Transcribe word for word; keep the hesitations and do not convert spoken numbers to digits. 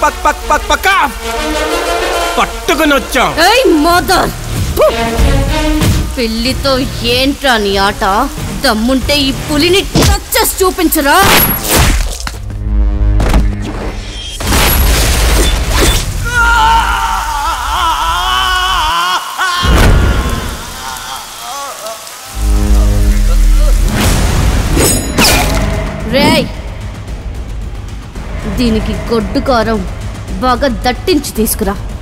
పక్ పక్ పక్ పక్క పట్టుకుని వచ్చాం. పెళ్లితో ఏంట్రా నీ ఆట? దమ్ముంటే ఈ పులిని టచ్ చేసి చూపించరా? రేయ్, దీనికి గొడ్డు కారం బాగా దట్టించి తీసుకురా.